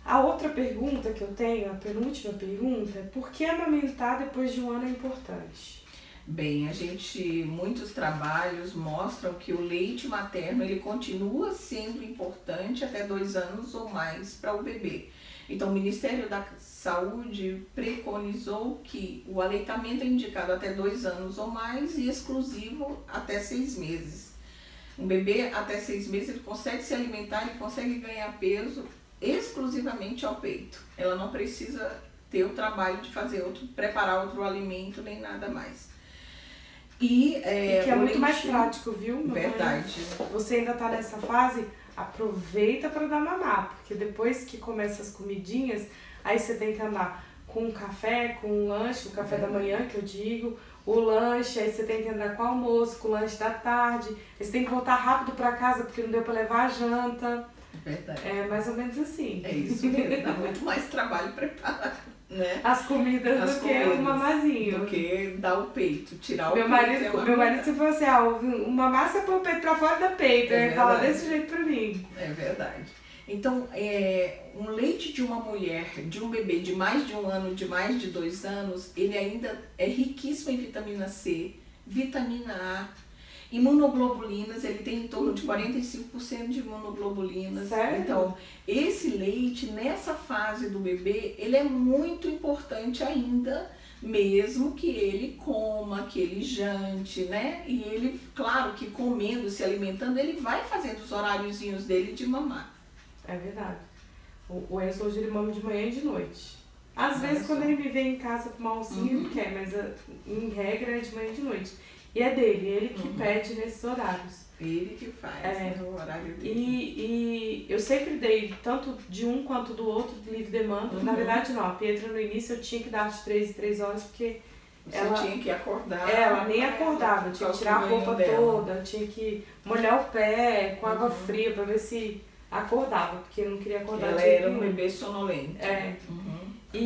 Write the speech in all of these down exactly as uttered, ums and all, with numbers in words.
A outra pergunta que eu tenho, a penúltima pergunta, é por que amamentar depois de um ano é importante? Bem, a gente, muitos trabalhos mostram que o leite materno ele continua sendo importante até dois anos ou mais para o bebê. Então, o Ministério da Saúde preconizou que o aleitamento é indicado até dois anos ou mais e exclusivo até seis meses. Um bebê até seis meses ele consegue se alimentar, ele consegue ganhar peso exclusivamente ao peito. Ela não precisa ter o trabalho de fazer outro, preparar outro alimento nem nada mais. E, é, e que é muito leite... mais prático, viu? Verdade. Você ainda tá nessa fase, aproveita para dar mamar, porque depois que começa as comidinhas, aí você tem que andar com o café, com o lanche, o café é. da manhã que eu digo, o lanche, aí você tem que andar com o almoço, com o lanche da tarde, aí você tem que voltar rápido para casa porque não deu para levar a janta. Verdade. É mais ou menos assim. É isso mesmo, dá muito mais trabalho preparar, né? As comidas As do comidas, que o mamazinho. Do que dar o peito, tirar meu o marido, peito. É meu marido se fosse assim, ah, uma massa põe o peito pra fora do peito, é ele fala desse jeito pra mim. É verdade. Então, é, um leite de uma mulher, de um bebê de mais de um ano, de mais de dois anos, ele ainda é riquíssimo em vitamina C, vitamina A, imunoglobulinas, ele tem em torno de quarenta e cinco por cento de imunoglobulinas. Sério? Então, esse leite, nessa fase do bebê, ele é muito importante ainda, mesmo que ele coma, que ele jante, né? E ele, claro, que comendo, se alimentando, ele vai fazendo os horáriozinhos dele de mamar. É verdade. O Enzo hoje ele mama de manhã e de noite. Às Olha vezes, só. quando ele me vem em casa tomar um sim, Uhum. ele quer, mas em regra é de manhã e de noite. E é dele, ele que Uhum. pede nesses horários. Ele que faz, é. no horário dele. E, e eu sempre dei, tanto de um quanto do outro, de livre demanda. Uhum. Na verdade, não. A Pietra, no início, eu tinha que dar de três em três horas, porque Você ela tinha que acordar. ela nem acordava. Eu tinha que tirar a roupa toda, eu tinha que molhar o pé com água Uhum. fria pra ver se acordava, porque eu não queria acordar. Ela era um bebê sonolento. É. Uhum. E,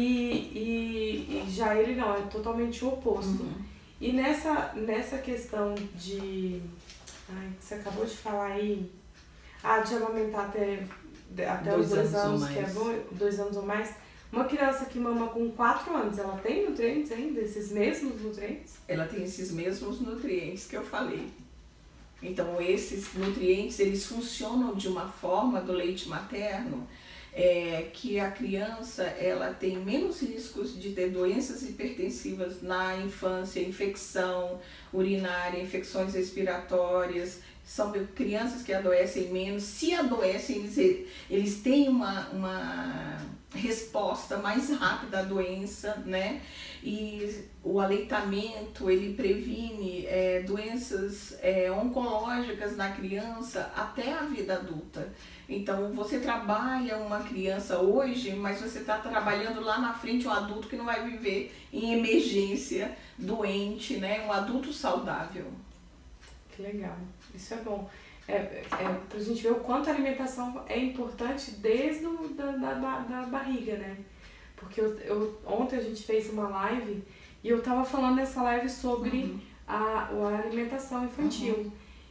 e, e já ele não, é totalmente o oposto. Uhum. E nessa, nessa questão de... Ai, que você acabou de falar aí... Ah, de amamentar até, até dois os dois anos, anos, que é bom, dois anos ou mais. Uma criança que mama com quatro anos, ela tem nutrientes ainda? Esses mesmos nutrientes? Ela tem esses mesmos nutrientes que eu falei. Então, esses nutrientes, eles funcionam de uma forma do leite materno é, que a criança ela tem menos riscos de ter doenças hipertensivas na infância, infecção urinária, infecções respiratórias. São crianças que adoecem menos. Se adoecem, eles, eles têm uma, uma resposta mais rápida à doença, né? E o aleitamento, ele previne é, doenças é, oncológicas na criança até a vida adulta. Então, você trabalha uma criança hoje, mas você está trabalhando lá na frente um adulto que não vai viver em emergência, doente, né? Um adulto saudável. Que legal, isso é bom. É, é, pra gente ver o quanto a alimentação é importante desde o, da, da, da barriga, né? Porque eu, eu, ontem a gente fez uma live e eu tava falando nessa live sobre uhum. a, a alimentação infantil. Uhum.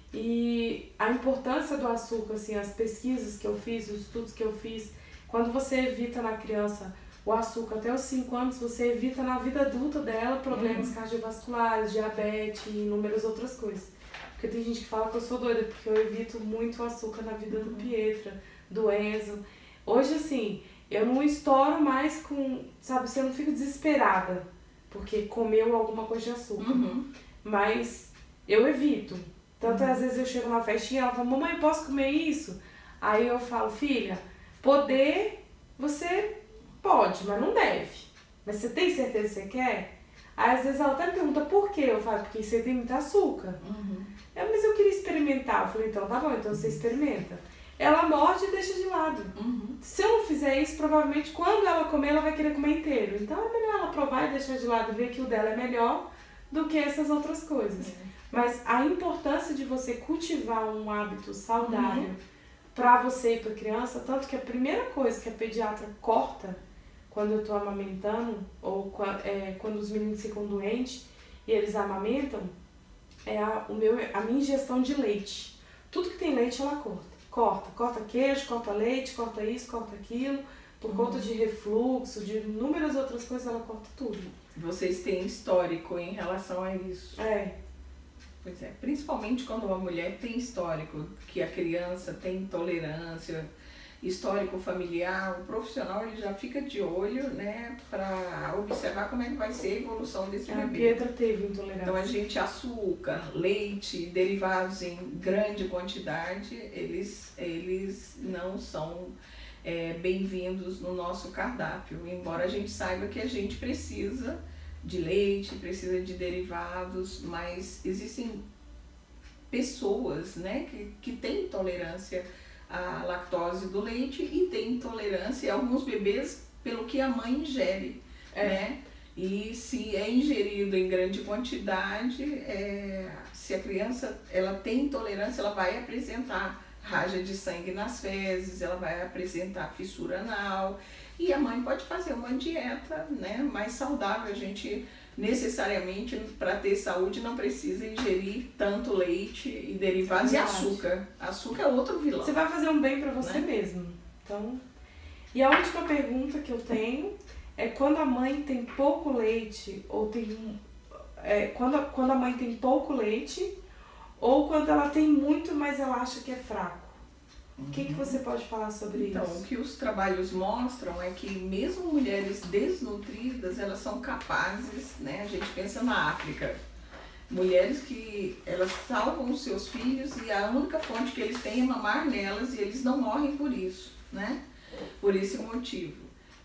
E a importância do açúcar, assim, as pesquisas que eu fiz, os estudos que eu fiz, quando você evita na criança o açúcar até os cinco anos, você evita na vida adulta dela problemas uhum. cardiovasculares, diabetes e inúmeras outras coisas. Porque tem gente que fala que eu sou doida, porque eu evito muito o açúcar na vida uhum. do Pietra, do Enzo. Hoje, assim, eu não estouro mais com, sabe, você não fica desesperada porque comeu alguma coisa de açúcar. Uhum. Mas eu evito. Tanto uhum. às vezes eu chego numa festinha e ela fala, mamãe, posso comer isso? Aí eu falo, filha, poder você pode, mas não deve. Mas você tem certeza que você quer? Aí às vezes ela até me pergunta por quê? Eu falo, porque você tem muito açúcar. Uhum. É, mas eu queria experimentar. Eu falei, então tá bom, então você experimenta. Ela morde e deixa de lado. Uhum. Se eu não fizer isso, provavelmente quando ela comer, ela vai querer comer inteiro. Então é melhor ela provar e deixar de lado e ver que o dela é melhor do que essas outras coisas. Uhum. Mas a importância de você cultivar um hábito saudável uhum. para você e para a criança, tanto que a primeira coisa que a pediatra corta quando eu estou amamentando, ou é, quando os meninos ficam doentes e eles amamentam, é a, o meu, a minha ingestão de leite. Tudo que tem leite ela corta. Corta, corta queijo, corta leite, corta isso, corta aquilo, por uhum. conta de refluxo, de inúmeras outras coisas, ela corta tudo. Vocês têm histórico em relação a isso? É. Pois é, principalmente quando uma mulher tem histórico, que a criança tem intolerância, histórico familiar, o profissional ele já fica de olho, né, para observar como é que vai ser a evolução desse a bebê. A Pietra teve intolerância. Então a gente, açúcar, leite, derivados em grande quantidade, eles, eles não são é, bem-vindos no nosso cardápio, embora a gente saiba que a gente precisa de leite, precisa de derivados, mas existem pessoas, né, que, que têm intolerância à lactose do leite e têm intolerância, alguns bebês, pelo que a mãe ingere, é. né? E se é ingerido em grande quantidade, é, se a criança ela tem intolerância, ela vai apresentar raja de sangue nas fezes, ela vai apresentar fissura anal, e a mãe pode fazer uma dieta, né, mais saudável. A gente necessariamente, para ter saúde, não precisa ingerir tanto leite e derivados e açúcar. Açúcar é outro vilão. Você vai fazer um bem para você, né? Mesmo. Então, e a última pergunta que eu tenho é quando a mãe tem pouco leite, ou tem é, quando, quando a mãe tem pouco leite, ou quando ela tem muito, mas ela acha que é fraco. O que, que você pode falar sobre então, isso? Então, o que os trabalhos mostram é que mesmo mulheres desnutridas, elas são capazes, né? A gente pensa na África, mulheres que elas salvam os seus filhos e a única fonte que eles têm é mamar nelas e eles não morrem por isso, né? Por esse motivo.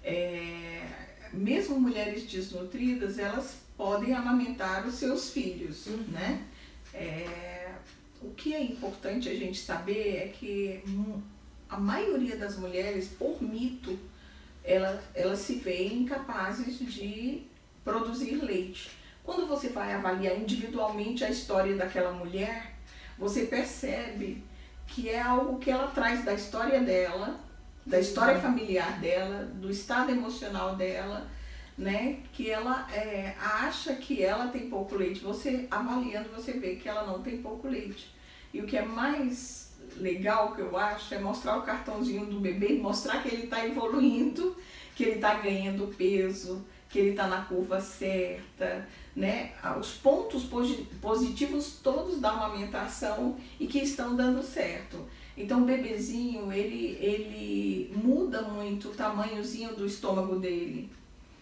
É, mesmo mulheres desnutridas, elas podem amamentar os seus filhos, uhum. né? É, o que é importante a gente saber é que a maioria das mulheres, por mito, elas, elas se veem incapazes de produzir leite. Quando você vai avaliar individualmente a história daquela mulher, você percebe que é algo que ela traz da história dela, da história familiar dela, do estado emocional dela, né, que ela é, acha que ela tem pouco leite. Você avaliando, você vê que ela não tem pouco leite. E o que é mais legal, que eu acho, é mostrar o cartãozinho do bebê, mostrar que ele está evoluindo, que ele está ganhando peso, que ele está na curva certa, né, os pontos positivos todos da amamentação e que estão dando certo. Então o bebezinho, ele, ele muda muito o tamanhozinho do estômago dele.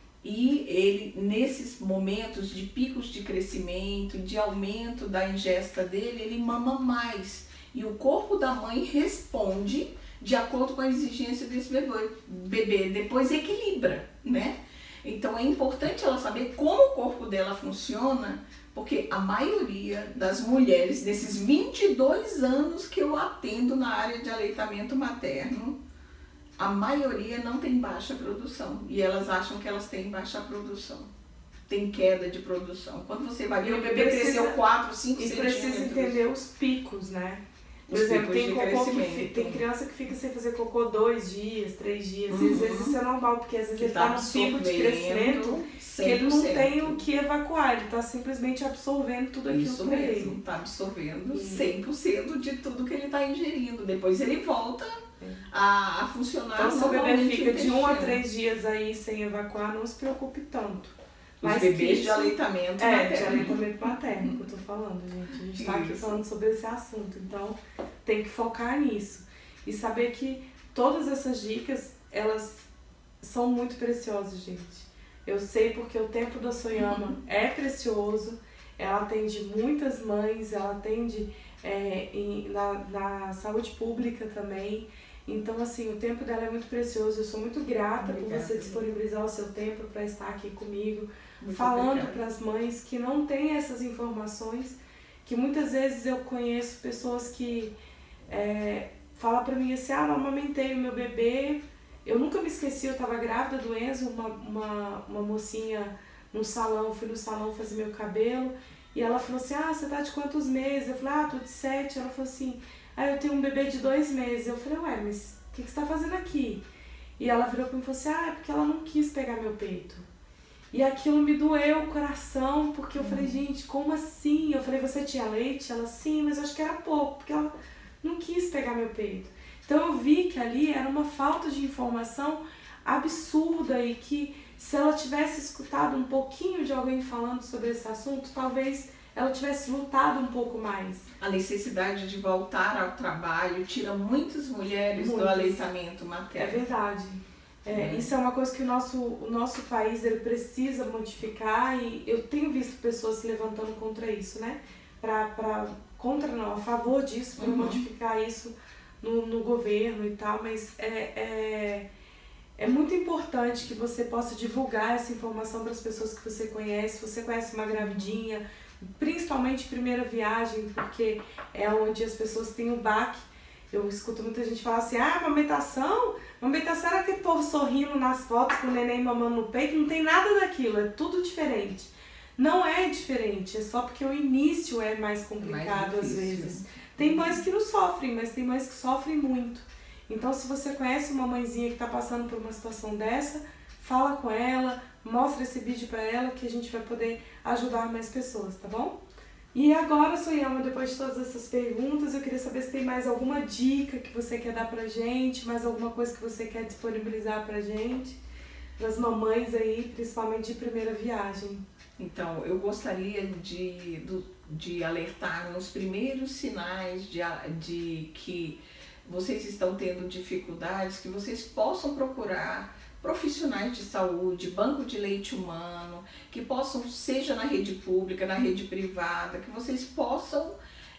E ele, nesses momentos de picos de crescimento, de aumento da ingesta dele, ele mama mais. E o corpo da mãe responde de acordo com a exigência desse bebê. bebê. Depois equilibra, né? Então é importante ela saber como o corpo dela funciona, porque a maioria das mulheres, nesses vinte e dois anos que eu atendo na área de aleitamento materno, a maioria não tem baixa produção e elas acham que elas têm baixa produção, tem queda de produção. Quando você vai ver, o bebê precisa, cresceu quatro, cinco centímetros. E precisa entender os picos, né? Por os exemplo, tem, cocô que, tem criança que fica sem fazer cocô dois dias, três dias, uhum. Às vezes isso é normal, porque às vezes que ele está tá num pico de crescimento que ele não tem o que evacuar, ele está simplesmente absorvendo tudo aquilo isso para mesmo, ele. Está absorvendo e... cem por cento de tudo que ele está ingerindo, depois ele volta a, a funcionar. Então se o bebê fica de um a três dias aí sem evacuar, não se preocupe tanto. Os Mas bebês isso, de aleitamento é, materno. É, de aleitamento materno que eu tô falando, gente. A gente tá aqui falando sobre esse assunto, então tem que focar nisso. E saber que todas essas dicas, elas são muito preciosas, gente. Eu sei porque o tempo da Soyama uhum. é precioso, ela atende muitas mães, ela atende é, em, na, na saúde pública também. Então, assim, o tempo dela é muito precioso. Eu sou muito grata Obrigada. por você disponibilizar o seu tempo para estar aqui comigo, muito falando para as mães que não têm essas informações, que muitas vezes eu conheço pessoas que é, falam para mim assim, ah, eu amamentei o meu bebê, eu nunca me esqueci, eu estava grávida do Enzo, uma, uma, uma mocinha no salão, fui no salão fazer meu cabelo, e ela falou assim, ah, você tá de quantos meses? Eu falei, ah, tô de sete. Ela falou assim, ah, eu tenho um bebê de dois meses. Eu falei, ué, mas o que, que você tá fazendo aqui? E ela virou pra mim e falou assim, ah, é porque ela não quis pegar meu peito. E aquilo me doeu o coração, porque eu hum. falei, gente, como assim? Eu falei, você tinha leite? Ela, sim, mas eu acho que era pouco, porque ela não quis pegar meu peito. Então eu vi que ali era uma falta de informação absurda e que se ela tivesse escutado um pouquinho de alguém falando sobre esse assunto, talvez ela tivesse lutado um pouco mais. A necessidade de voltar ao trabalho tira muitas mulheres muitas. do aleitamento materno. É verdade. É, é. Isso é uma coisa que o nosso, o nosso país ele precisa modificar e eu tenho visto pessoas se levantando contra isso, né? Pra, pra, contra não, a favor disso, para uhum. modificar isso no, no governo e tal, mas é, é, é muito importante que você possa divulgar essa informação para as pessoas que você conhece. Você conhece uma gravidinha, principalmente primeira viagem, porque é onde as pessoas têm o baque. Eu escuto muita gente falar assim, ah, amamentação, amamentação era aquele povo sorrindo nas fotos com o neném mamando no peito, não tem nada daquilo, é tudo diferente. Não é diferente, é só porque o início é mais complicado mais às vezes. Tem mães que não sofrem, mas tem mães que sofrem muito. Então se você conhece uma mãezinha que está passando por uma situação dessa, fala com ela, mostra esse vídeo para ela que a gente vai poder ajudar mais pessoas, tá bom? E agora, Soyama, depois de todas essas perguntas, eu queria saber se tem mais alguma dica que você quer dar pra gente, mais alguma coisa que você quer disponibilizar pra gente, das mamães aí, principalmente de primeira viagem. Então, eu gostaria de, de alertar nos primeiros sinais de, de que vocês estão tendo dificuldades, que vocês possam procurar profissionais de saúde, banco de leite humano, que possam, seja na rede pública, na rede privada, que vocês possam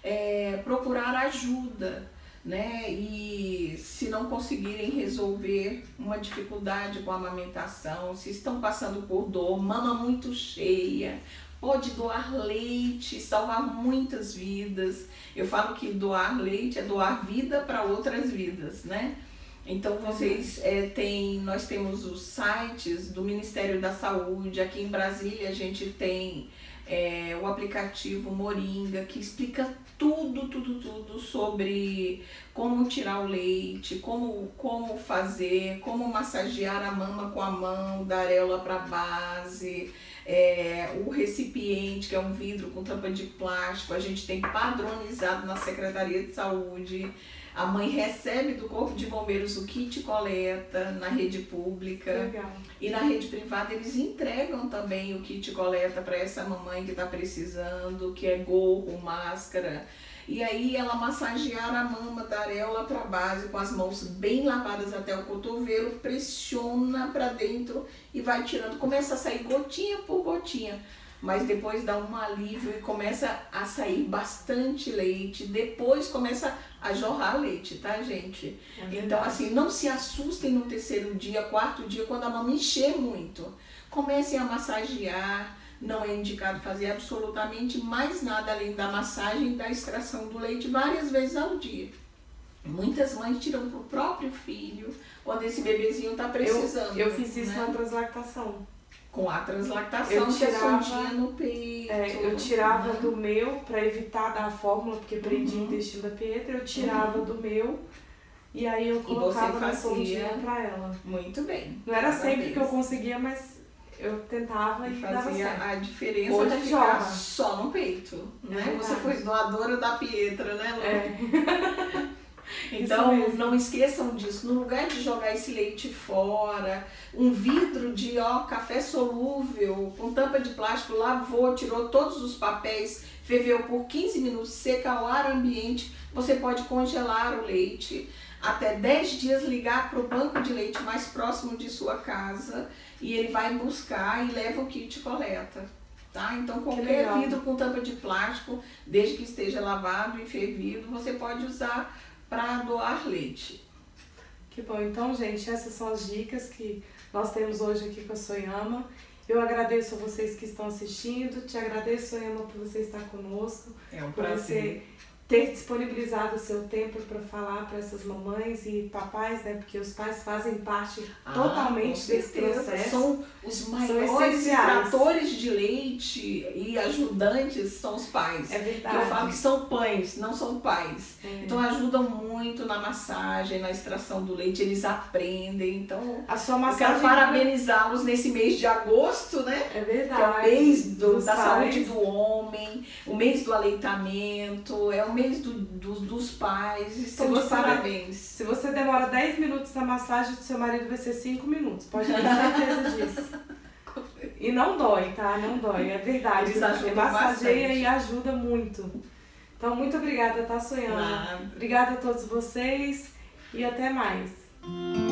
é, procurar ajuda, né? E se não conseguirem resolver uma dificuldade com a amamentação, se estão passando por dor, mama muito cheia, pode doar leite, salvar muitas vidas. Eu falo que doar leite é doar vida para outras vidas, né? Então vocês é, têm, nós temos os sites do Ministério da Saúde, aqui em Brasília a gente tem é, o aplicativo Moringa, que explica tudo, tudo, tudo sobre como tirar o leite, como, como fazer, como massagear a mama com a mão, da areola para a base, é, o recipiente, que é um vidro com tampa de plástico, a gente tem padronizado na Secretaria de Saúde. A mãe recebe do Corpo de Bombeiros o kit coleta na rede pública. Legal. E na rede privada eles entregam também o kit coleta para essa mamãe que está precisando, que é gorro, máscara. E aí ela massagear a mama da areola para a base com as mãos bem lavadas até o cotovelo, pressiona para dentro e vai tirando. Começa a sair gotinha por gotinha. Mas depois dá um alívio e começa a sair bastante leite, depois começa a jorrar leite, tá, gente? É então, assim, não se assustem no terceiro dia, quarto dia, quando a mama encher muito. Comecem a massagear, não é indicado fazer absolutamente mais nada além da massagem e da extração do leite várias vezes ao dia. Muitas mães tiram pro próprio filho, quando esse bebezinho tá precisando. Eu, eu fiz isso, né, na translactação. Com a translactação, eu tirava, que é no peito. É, eu tirava né? do meu, para evitar dar a fórmula, porque prendia uhum. o intestino da Pietra, eu tirava uhum. do meu e aí eu colocava na sondinha para ela. Muito bem. Não era Parabéns. sempre que eu conseguia, mas eu tentava e, e fazia dava certo. A diferença Hoje de ficar só no peito. É né? Você foi doadora da Pietra, né, Lu? É. Então, não esqueçam disso. No lugar de jogar esse leite fora, um vidro de ó, café solúvel, com tampa de plástico, lavou, tirou todos os papéis, ferveu por quinze minutos, seca ao ar ambiente, você pode congelar o leite. Até dez dias ligar para o banco de leite mais próximo de sua casa e ele vai buscar e leva o kit coleta. Tá? Então, qualquer vidro com tampa de plástico, desde que esteja lavado e fervido, você pode usar para doar leite. Que bom. Então, gente, essas são as dicas que nós temos hoje aqui com a Soyama. Eu agradeço a vocês que estão assistindo, te agradeço, Soyama, por você estar conosco. É um por prazer. Você ter disponibilizado o seu tempo para falar para essas mamães e papais, né? Porque os pais fazem parte ah, totalmente desse processo. São os maiores extratores de leite e ajudantes são os pais. É verdade. Que eu falo que são pães, não são pais. É. Então ajudam muito na massagem, na extração do leite, eles aprendem. Então a sua massagem, eu quero parabenizá-los nesse mês de agosto, né? É verdade. Que é o mês do, da pais. saúde do homem, o mês do aleitamento, é o mês do, do, dos pais, estão Se de você parabéns. Se você demora dez minutos na massagem, do seu marido vai ser cinco minutos. Pode ter certeza disso. E não dói, tá? Não dói, é verdade. Eles ajudam massageia bastante. e ajuda muito. Então, muito obrigada, tá, Sonhana? Nada. Obrigada a todos vocês e até mais.